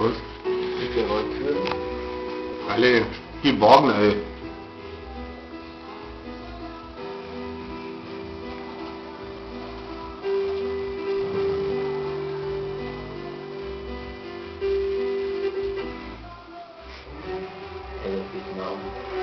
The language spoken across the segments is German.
Was? Bitte Rolltüren. Alle, die Wagen, ey. Vietnam.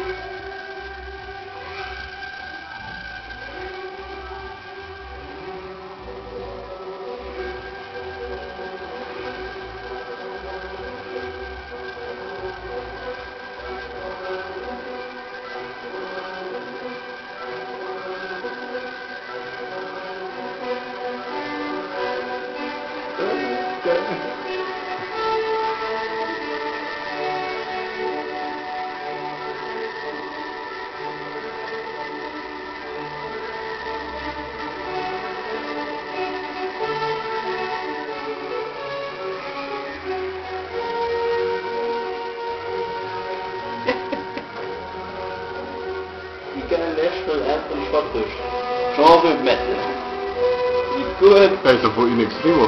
National Anthem Schottisch. Genre Metal. Wie gut. Der ist ja von In Extremo.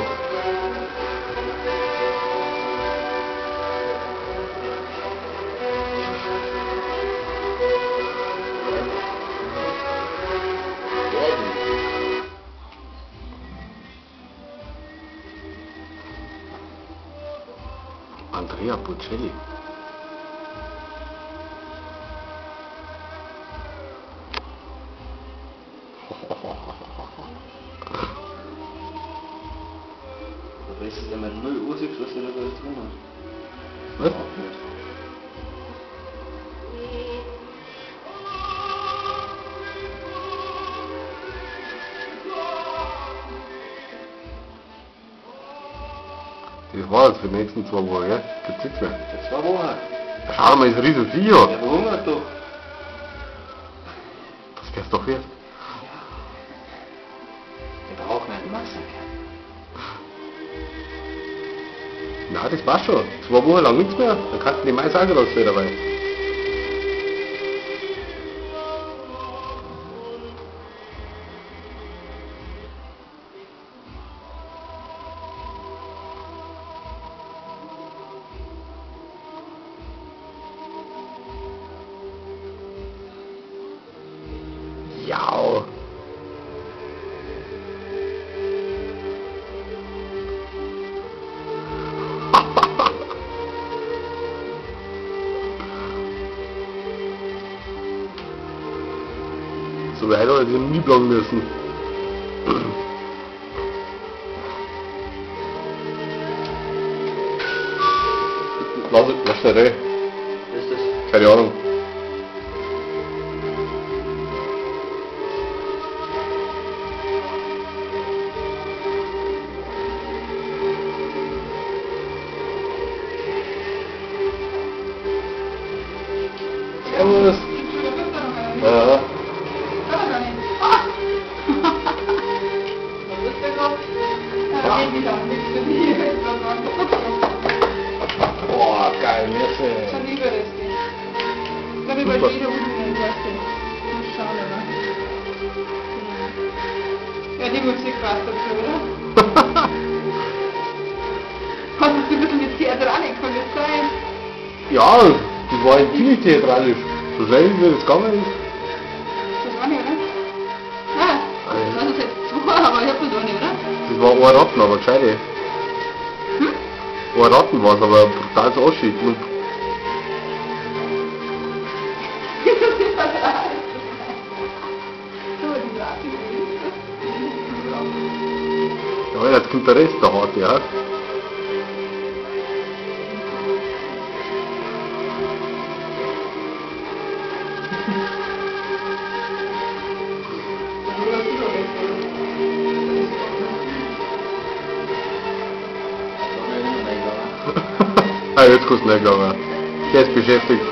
Andrea Bocelli. Du weißt es immer null Ursig, was du da drin hast. Was? Das war jetzt für die nächsten 2 Wochen, gell? Gibt's nichts mehr. Das 2 Wochen. Schau mal, ist ein riesen Vieh. Der verhungert doch. Das wär's doch wert. Der braucht nicht Massen. Na, das war's schon. 2 Wochen lang nichts mehr. Dann kannst du die Mais sagen, dass du dabei. Ja. So weit hätte ich nie bleiben müssen. Was ist der Reh? Was ist das? Keine Ahnung. Servus. Ja. Boah, geil, merci. Schon lieber das Ding. Ich glaube, über jede unten Klasse. Mal schauen, oder? Ja, die Musik passt dazu, oder? Hast du ein bisschen mit Theatralik, kann das sein? Ja, das war ein ziemlich theatralisch. So schnell wie das gegangen ist. Das war nicht, oder? Ah, das ist jetzt 2, aber ich hab das auch nicht, oder? Das war ein Ratten, aber gescheite. Hm? Ein Ratten war es, aber brutal so ausschied. Ja, jetzt kommt der Rest der Harte, ja. Ah, jetzt kannst du nicht glauben. Der ist beschäftigt.